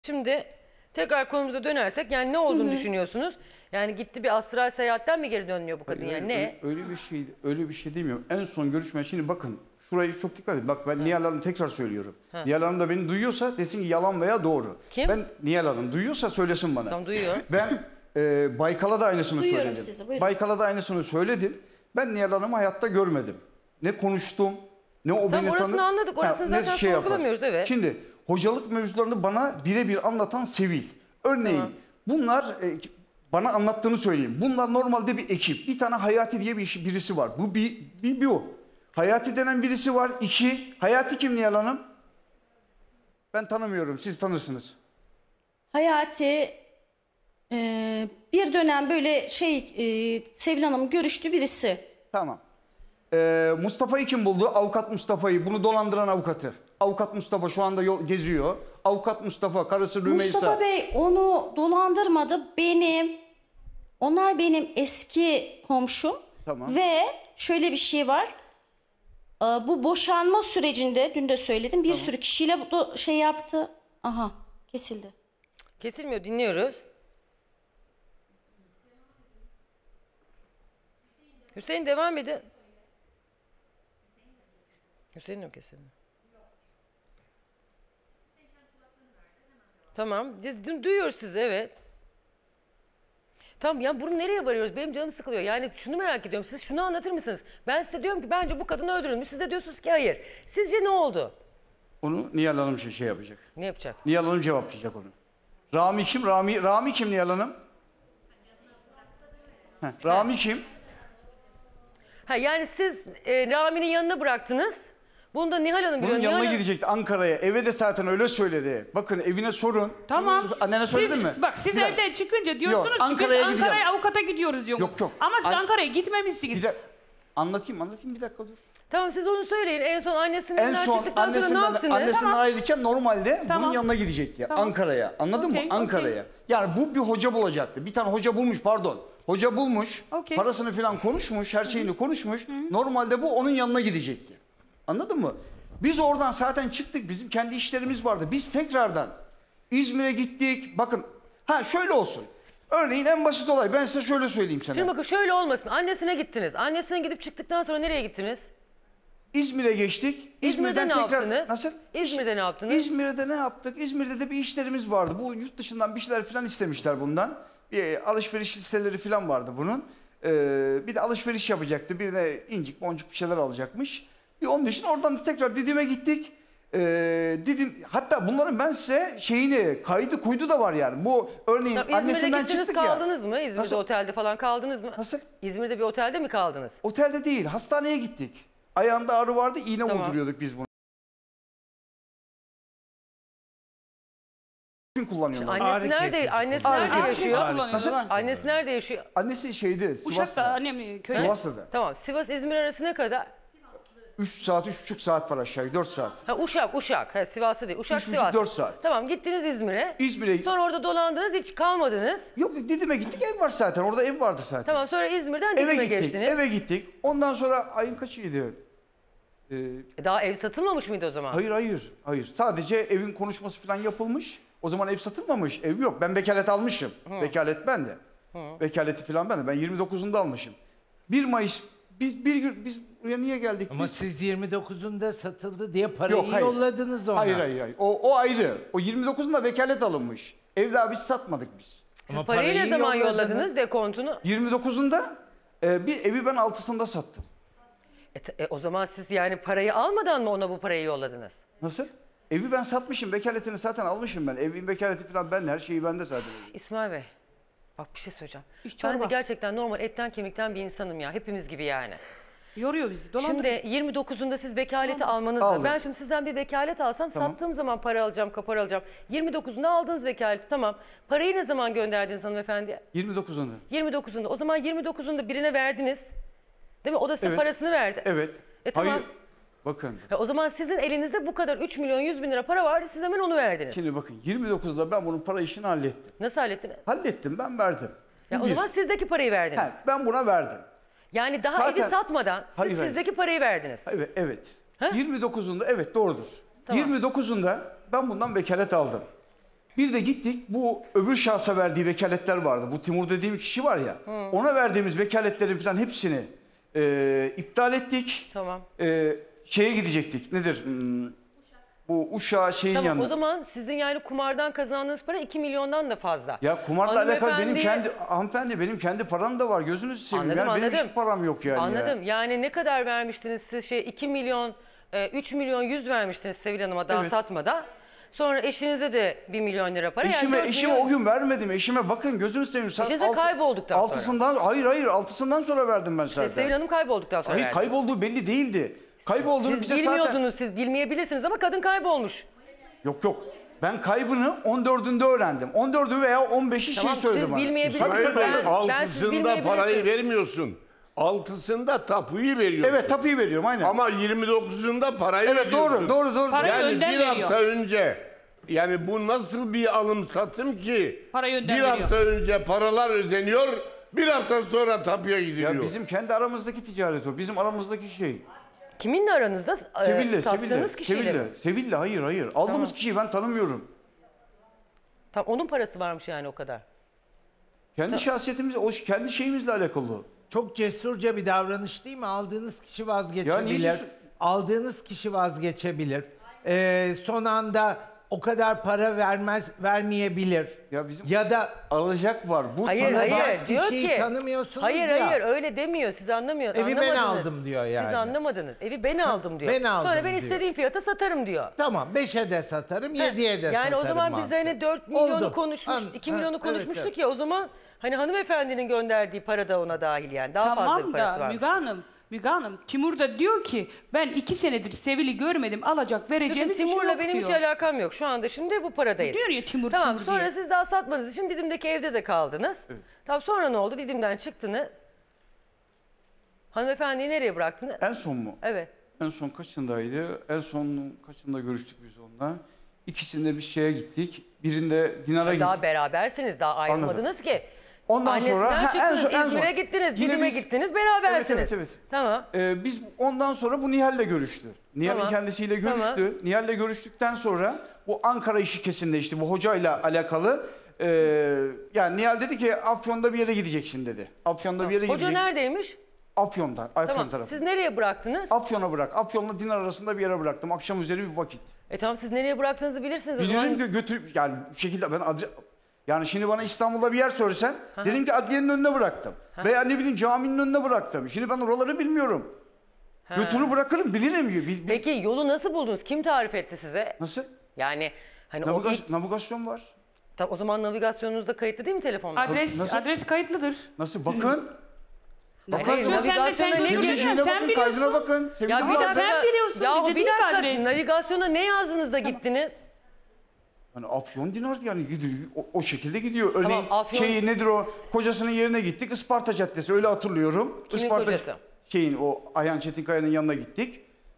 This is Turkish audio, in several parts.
Şimdi tekrar konumuza dönersek yani ne olduğunu düşünüyorsunuz? Yani gitti bir astral seyahatten mi geri dönüyor bu kadın yani ne? Öyle bir şey demiyorum. En son görüşme şimdi bakın şurayı çok dikkat edin. Bak ben Nihal Hanım tekrar söylüyorum. Nihal Hanım da beni duyuyorsa desin ki yalan veya doğru. Kim? Ben Nihal Hanım duyuyorsa söylesin bana. Tamam duyuyor. Ben Baykal'a da aynısını Duyuyorum söyledim. sizi, buyurun. Baykal'a da aynısını söyledim. Ben Nihal Hanım'ı hayatta görmedim. Ne konuştum, ne o beni orasını tanı... anladık, orasını ne zaten yapar. sorgulamıyoruz, evet. Şimdi hocalık mevzularını bana birebir anlatan Sevil. Örneğin bunlar bana anlattığını söyleyeyim. Bunlar normalde bir ekip. Bir tane Hayati diye birisi var. Bu bir o. Hayati denen birisi var. İki. Hayati kim Nihal Hanım? Ben tanımıyorum. Siz tanırsınız. Hayati bir dönem böyle Sevil Hanım görüştü birisi. Tamam. Mustafa'yı kim buldu? Avukat Mustafa'yı. Bunu dolandıran avukatı. Avukat Mustafa şu anda geziyor. Avukat Mustafa, karısı Rümeysa. Mustafa Bey onu dolandırmadı. Onlar benim eski komşum. Tamam. Ve şöyle bir şey var. Bu boşanma sürecinde dün de söyledim bir sürü kişiyle yaptı. Aha kesildi. Kesilmiyor, dinliyoruz. Hüseyin devam edin. Hüseyin'le mi kesildi? Tamam, biz duyuyoruz sizi, evet. Tamam, ya bunu nereye varıyoruz? Benim canım sıkılıyor. Yani şunu merak ediyorum, siz şunu anlatır mısınız? Ben size diyorum ki bence bu kadın öldürülmüş. Siz de diyorsunuz ki hayır. Sizce ne oldu? Onu Nihal Hanım şey yapacak. Ne yapacak? Nihal Hanım cevaplayacak onu. Rami kim? Rami kim Nihal Hanım? Rami kim? Ha yani siz Rami'nin yanına bıraktınız. Bunu da Nihal Hanım biliyor. Bunun yanına Nihal Hanım... gidecekti Ankara'ya. Eve de zaten öyle söyledi. Bakın evine sorun. Tamam. Annene söyledin mi? Bak siz Bir dakika. evden çıkınca diyorsunuz ki biz Ankara'ya Ankara'ya avukata gidiyoruz diyorsunuz. Yok. Ama siz Ankara'ya gitmemişsiniz. Bir de anlatayım bir dakika dur. Tamam siz onu söyleyin. En son annesinden çıktıktan sonra ne yaptınız? Annesinden ayrılırken normalde Tamam. bunun yanına gidecekti. Tamam. Ankara'ya. Anladın Okey, mı? Ankara'ya. Yani bu bir hoca bulacaktı. Bir tane hoca bulmuş pardon. Hoca bulmuş. Okey. Parasını falan konuşmuş. Her şeyini konuşmuş. Normalde bu onun yanına gidecekti. Anladın mı? Biz oradan zaten çıktık. Bizim kendi işlerimiz vardı. Biz tekrardan İzmir'e gittik. Bakın şöyle olsun. Örneğin en basit olay. Ben size şöyle söyleyeyim sana. Şimdi bakın şöyle olmasın. Annesine gittiniz. Annesine gidip çıktıktan sonra nereye gittiniz? İzmir'e geçtik. İzmir'de ne yaptınız? Nasıl? İzmir'de ne yaptınız? İzmir'de ne yaptık? İzmir'de de bir işlerimiz vardı. Bu yurt dışından bir şeyler falan istemişler bundan. Bir alışveriş listeleri falan vardı bunun. Bir de alışveriş yapacaktı. Bir de incik boncuk bir şeyler alacakmış. Onun için oradan da tekrar Didim'e gittik. Didim, hatta bunların ben size kaydı kuydu da var yani. Bu örneğin İzmir'de annesinden gittiniz, çıktık ya. kaldınız mı? İzmir'de Nasıl? otelde falan kaldınız mı? Nasıl? İzmir'de bir otelde mi kaldınız? Otelde değil, hastaneye gittik. Ayağında ağrı vardı, iğne Tamam. vurduruyorduk biz bunu. Kullanıyorlar. Annesi nerede? Annesi nerede yaşıyor? Nasıl? Annesi nerede yaşıyor? Annesi Sivas'ta. Uşak'ta annem köyde. Sivas'ta. Tamam. Sivas İzmir arası ne kadar? 3 saat, 3,5 saat var aşağı, 4 saat. Uşak. Sivas'ta değil. Uşak 3,5, Sivas. 4 saat. Tamam, gittiniz İzmir'e. İzmir'e. Sonra orada dolandınız, hiç kalmadınız. Yok, Didim'e gittik, ev var zaten. Orada ev vardı zaten. Tamam, sonra İzmir'den Eve Didim'e gittik, geçtiniz. eve gittik. Ondan sonra ayın kaçıydı? Daha ev satılmamış mıydı o zaman? Hayır. Sadece evin konuşması falan yapılmış. O zaman ev satılmamış, ev yok. Ben vekalet almışım. Vekalet bende. Vekaleti falan bende. Ben 29'unda almışım. 1 Mayıs, biz buraya niye geldik Ama biz? siz 29'unda satıldı diye parayı hayır. yolladınız ona. Hayır. O ayrı. O 29'unda vekalet alınmış. Ev daha biz satmadık biz. Ama Parayı ne zaman yolladınız. yolladınız dekontunu? 29'unda bir evi ben 6'sında sattım. O zaman siz yani parayı almadan mı ona bu parayı yolladınız? Nasıl? Evi ben satmışım. Vekaletini zaten almışım ben. Evin vekaleti falan bende. Her şeyi bende zaten. İsmail Bey, bak bir şey söyleyeceğim. İş Ben de çorba. gerçekten normal etten kemikten bir insanım ya. Hepimiz gibi yani. Yoruyor bizi. Dolandırıyor. Şimdi 29'unda siz vekaleti almanızla. Aldım. Ben şimdi sizden bir vekalet alsam Tamam. sattığım zaman para alacağım, kapar alacağım. 29'unda aldınız vekaleti, tamam. Parayı ne zaman gönderdiniz hanımefendiye? 29'unda. 29'unda. O zaman 29'unda birine verdiniz. Değil mi? O da size Evet. parasını verdi. Evet. Tamam. Hayır. Bakın. O zaman sizin elinizde bu kadar 3 milyon 100 bin lira para vardı. Siz hemen onu verdiniz. Şimdi bakın 29'da ben bunun para işini hallettim. Nasıl hallettiniz? Hallettim, ben verdim. Ya o Bir. zaman sizdeki parayı verdiniz. Ben buna verdim. Yani daha Zaten- evi satmadan siz Hayır. sizdeki parayı verdiniz. Evet. Ha? 29'unda evet doğrudur. Tamam. 29'unda ben bundan vekalet aldım. Bir de gittik, bu öbür şahsa verdiği vekaletler vardı. Bu Timur dediğim kişi var ya. Ona verdiğimiz vekaletlerin falan hepsini iptal ettik. Tamam. Şeye gidecektik. Nedir? Bu Uşak şeyin Tamam yanına. o zaman sizin yani kumardan kazandığınız para 2 milyondan da fazla. Ya kumarla alakalı benim Hanımefendi- hanımefendi benim kendi param da var. Gözünüzü seveyim. Anladım, Yani benim anladım. hiç param yok yani. Anladım. Yani ne kadar vermiştiniz siz 2 milyon, 3 milyon 100 vermiştiniz Sevil Hanım'a daha Evet. satmadan. Sonra eşinize de 1 milyon lira para. Yani 4 Eşime milyon- o gün vermedim. Eşime bakın gözünü seveyim. Eşinize kaybolduktan sonra. Altısından, hayır altısından sonra verdim ben zaten. Sevil Hanım kaybolduktan sonra Hayır verdiniz. kaybolduğu belli değildi. Kaybolduğunu Siz bize bilmiyordunuz, zaten... siz bilmeyebilirsiniz ama kadın kaybolmuş. Yok. Ben kaybını 14'ünde öğrendim. 14'ü veya 15'i Tamam, şey söyledi siz bana. bilmeyebilirsiniz. Tabii, tabii. Ben siz Altısında bilmeyebilirsiniz. parayı vermiyorsun. Altısında tapuyu veriyorsun. Evet tapuyu veriyorum aynen. Ama 29'unda parayı Evet veriyorsun. doğru. Parayı Yani önden bir veriyor. hafta önce, yani bu nasıl bir alım satım ki? Parayı önden bir veriyor. hafta önce paralar ödeniyor, bir hafta sonra tapuya gidiliyor. Ya bizim kendi aramızdaki ticaret o. Bizim aramızdaki şey. Kiminle aranızda sattığınız kişiyle mi? Seville hayır. Aldığımız kişiyi ben tanımıyorum. Tamam, onun parası varmış yani o kadar. Kendi şahsiyetimiz, kendi şeyimizle alakalı. Çok cesurca bir davranış değil mi? Aldığınız kişi vazgeçebilir. cesur- Aldığınız kişi vazgeçebilir. Son anda o kadar para vermeyebilir. Ya bizim- Ya da Alacak var. Bu Hayır tanıdan- hayır diyor kişiyi ki. tanımıyorsunuz hayır ya. hayır öyle demiyor, siz anlamıyorsunuz. Evi ben aldım diyor Siz yani. anlamadınız. Evi ben aldım diyor. ben aldım Sonra ben diyor. istediğim fiyata satarım diyor. tamam 5'e de satarım, 7'ye de satarım. Yani o zaman biz de hani 4 milyonu Oldu. konuşmuş, 2 milyonu Evet, konuşmuştuk evet. ya o zaman hani hanımefendinin gönderdiği para da ona dahil yani. Daha fazla bir Tamam parası da var. Müge Hanım, Timur da diyor ki ben 2 senedir Sevil'i görmedim, alacak vereceğimiz bir şey Timur'la yok benim diyor. hiç alakam yok. Şu anda şimdi bu paradayız. Diyor ya Timur, Tamam Timur sonra diye. siz daha satmadığınız için Didim'deki evde de kaldınız. Tamam sonra ne oldu? Didim'den çıktınız. Hanımefendiyi nereye bıraktınız? En son mu? Evet. En son kaçındaydı? En son kaçında görüştük biz onunla? İkisinde bir şeye gittik. Birinde Dinar'a gittik. Daha berabersiniz, daha ayrılmadınız ki. Ondan sonra Annesinden çıktınız, en son. İzmir'e gittiniz, Yine Didim'e biz- gittiniz, berabersiniz. Evet. Tamam. Biz ondan sonra bu Nihal'le görüştü. Nihal'in Tamam. kendisiyle görüştü. Tamam. Nihal'le görüştükten sonra bu Ankara işi kesinleşti. Bu hocayla alakalı. Yani Nihal dedi ki Afyon'da bir yere gideceksin dedi. Afyon'da bir yere Hoca gideceksin. neredeymiş? Afyon'da. Afyon Tamam. tarafı. Siz nereye bıraktınız? Afyon'a bırak. Afyon'la Dinar arasında bir yere bıraktım. Akşam üzeri bir vakit. Tamam siz nereye bıraktığınızı bilirsiniz. O zaman- Bilirim ki götür yani bu şekilde ben yani şimdi bana İstanbul'da bir yer söylesen dedim ki adliyenin önüne bıraktım. Veya ne bileyim caminin önüne bıraktım. Şimdi ben oraları bilmiyorum. Götürü bırakırım bilirim. Peki yolu nasıl buldunuz? Kim tarif etti size? Nasıl? Yani hani o ilk, Navigasyon var. o zaman navigasyonunuzda kayıtlı değil mi telefonda? Adres, adres kayıtlıdır. Nasıl? Bakın. Hayır, Navigasyon sende, navigasyona sen ne biliyorsun. giriyor? Sevgiliciğine sen bakın, biliyorsun. kaydına bakın. Ya Sevgili bir varsa- dakika. Sen biliyorsun, Ya bize bir değil dakika. adres. Navigasyona ne yazdığınızda gittiniz? Yani Afyon Dinar yani gidiyor. O şekilde gidiyor. Örneğin Afyon- şeyi nedir o? Kocasının yerine gittik. Isparta Caddesi öyle hatırlıyorum. Kimin Isparta kocası? Şeyin o Ayhan Çetinkaya'nın yanına gittik.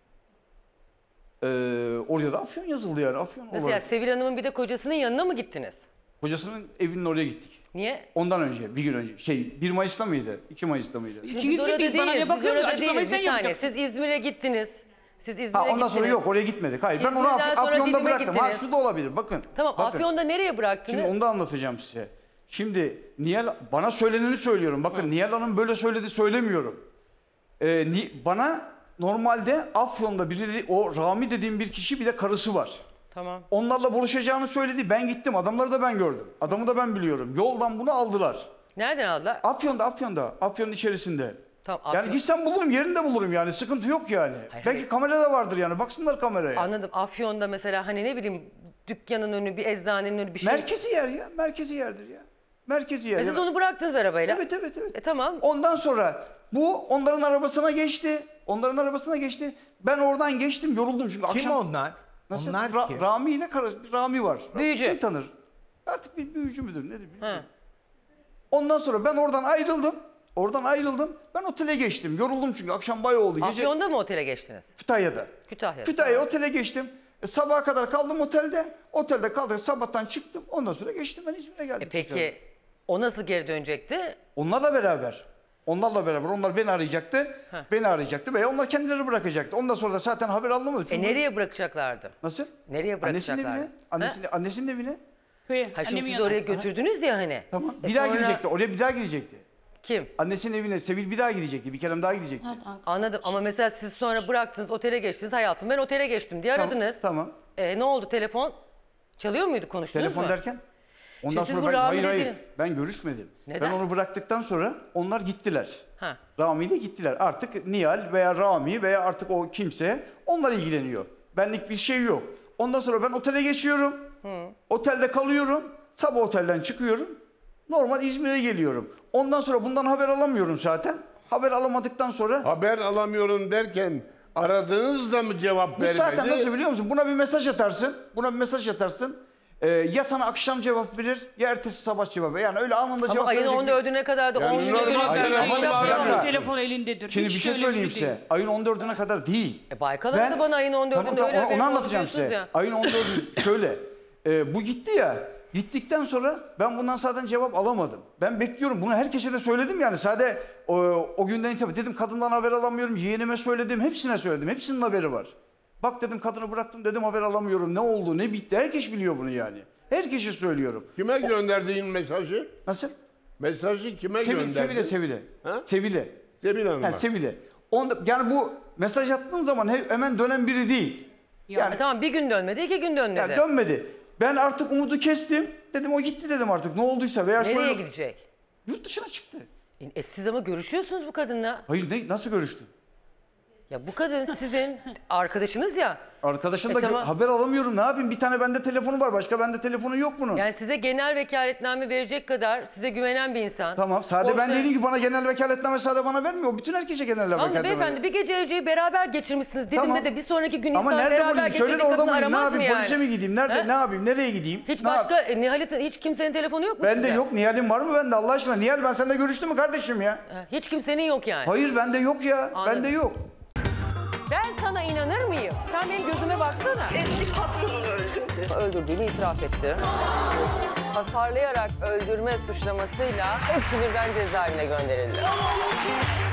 Oraya da Afyon yazıldı yani. Afyon Nasıl olarak. yani Sevil Hanım'ın bir de kocasının yanına mı gittiniz? Kocasının evinin oraya gittik. Niye? Ondan önce, bir gün önce. 1 Mayıs'ta mıydı? 2 Mayıs'ta mıydı? İkiniz Biz orada gittiniz, bana değiliz, ne biz bakıyorsunuz? orada Açıklamayı değiliz. sen Bir saniye. yapacaksın. Siz İzmir'e gittiniz. Siz İzmir'e Ha, ondan gittiniz. sonra yok oraya gitmedik. Hayır ben onu İzmir'den sonra Afyon'da Didim'e bıraktım. Ha gittiniz. şu da olabilir bakın. Tamam bakın. Afyon'da nereye bıraktınız? Şimdi onu da anlatacağım size. Şimdi Nihal bana söyleneni söylüyorum. Bakın Nihal Hanım böyle söyledi söylemiyorum. Bana normalde Afyon'da biri o Rami dediğim bir kişi bir de karısı var. Tamam. Onlarla buluşacağını söyledi. Ben gittim. Adamları da ben gördüm. Adamı da ben biliyorum. Yoldan bunu aldılar. Nereden aldılar? Afyon'da. Afyon'un içerisinde. Tamam, Yani Afyon- gitsem bulurum, yerinde bulurum yani. Sıkıntı yok yani. Hayır, Belki hayır. kamerada vardır yani. Baksınlar kameraya. Anladım. Afyon'da mesela hani ne bileyim dükkanın önü, bir eczanenin önü bir şey. Merkezi yer ya. Merkezi yerdir ya. Merkezi yer. Siz Yani- onu bıraktınız arabayla. Evet. Tamam. Ondan sonra bu onların arabasına geçti. Ben oradan geçtim, yoruldum çünkü Kim akşam... onlar? Nasıl? Onlar kim? Rami ile Rami var. Büyücü. Şey tanır. Artık bir büyücü müdür nedir bilmiyorum. Ha. Ondan sonra ben oradan ayrıldım. Ben otele geçtim. Yoruldum çünkü akşam bayağı oldu. Gece Afyon'da mı otele geçtiniz? Kütahya'da. Kütahya'da. Otele geçtim. Sabaha kadar kaldım otelde. Otelde kaldık. Sabahtan çıktım. Ondan sonra geçtim ben İzmir'e geldim. Peki o nasıl geri dönecekti? Onlarla beraber. Onlar beni arayacaktı veya onlar kendileri bırakacaktı. Ondan sonra da zaten haber alınamadı. Çünkü Nereye bırakacaklardı? Nasıl? Nereye Annesinin bırakacaklardı? evine. Annesinin evine. Köye. Ha şimdi Annemin siz yanına. oraya götürdünüz ya hani. Tamam. E Bir daha sonra- gidecekti. Oraya bir daha gidecekti. Kim? Annesinin evine Sevil bir daha gidecekti. Bir kere daha gidecekti. Anladım ama mesela siz sonra bıraktınız otele geçtiniz hayatım ben otele geçtim diye aradınız. Tamam. Ne oldu telefon? Çalıyor muydu konuştunuz Telefon mu? derken? Ondan Şimdi siz sonra bu ben Rami hayır dediniz. ben görüşmedim. Neden? Ben onu bıraktıktan sonra onlar gittiler. Ha. Rami ile gittiler. Artık Nihal veya Rami veya artık o kimse onlar ilgileniyor. Benlik bir şey yok. Ondan sonra ben otele geçiyorum. Otelde kalıyorum. Sabah otelden çıkıyorum. Normal İzmir'e geliyorum. Ondan sonra bundan haber alamıyorum zaten. Haber alamadıktan sonra Haber alamıyorum derken aradığınızda mı cevap bu vermedi? zaten nasıl biliyor musun? Buna bir mesaj atarsın. Buna bir mesaj atarsın. Ya sana akşam cevap verir ya ertesi sabah cevap verir. Yani öyle anında Ama cevap ayın verecek. 14'üne kadar da Yani 10 güne normal- dönüp Hayır, böyle ama şey bir yapmıyor dakika. mu? Telefon elindedir. Şimdi Hiç bir şey öyle söyleyeyim biri size. değil. Ayın 14'üne kadar değil. Baykal Hanım da bana ayın 14'ünde öyle onu haberini anlatacağım size. ya. Ayın 14'ü şöyle. Bu gitti ya. Gittikten sonra ben bundan zaten cevap alamadım. Ben bekliyorum. Bunu herkese de söyledim yani. Sadece o günden itibaren dedim kadından haber alamıyorum. Yeğenime söyledim. Hepsine söyledim. Hepsinin haberi var. Bak dedim kadını bıraktım dedim haber alamıyorum. Ne oldu ne bitti. Herkes biliyor bunu yani. Herkese söylüyorum. Kime gönderdiğin mesajı? Nasıl? Mesajı kime gönderdin? Sevile. Ha? Sevile. Sevil Hanım'a. Ha, Sevile. Yani bu mesaj attığın zaman hemen dönen biri değil. Yani Tamam bir gün dönmedi 2 gün dönmedi. ya dönmedi. Ben artık umudu kestim. Dedim o gitti dedim artık ne olduysa veya Nereye şöyle gidecek? yurt dışına çıktı. Siz ama görüşüyorsunuz bu kadınla. Hayır nasıl görüştün? Ya bu kadın sizin arkadaşınız ya. Arkadaşım da tamam. haber alamıyorum ne yapayım? Bir tane bende telefonu var başka bende telefonu yok bunun. Yani size genel vekaletname verecek kadar size güvenen bir insan. Tamam sade ben Orta- dedim ki bana genel vekaletname sade bana vermiyor. Bütün herkese genel Tamam da vekaletname beyefendi bir gece Ece'yi beraber geçirmişsiniz. Didim'de Tamam. de bir sonraki gün Ama insan nerede beraber bulayım? Söyle de geçirdiği orada kadını bulayım. Ne aramaz mı yapayım? yani? Polise mi gideyim? Nerede? Ha? Ne yapayım? Nereye gideyim? Hiç Ne yap- başka Nihal'in hiç kimsenin telefonu yok mu Bende sizde? yok. Nihal'in var mı bende Allah aşkına? Nihal ben seninle görüştüm mü kardeşim ya? Hiç kimsenin yok yani. Hayır bende yok ya. Anladım. Bende yok. Ben sana inanır mıyım? Sen benim gözüme baksana. Eski patronunu öldürdü. Öldürdüğünü itiraf etti. Hasarlayarak öldürme suçlamasıyla hepsi birden cezaevine gönderildi.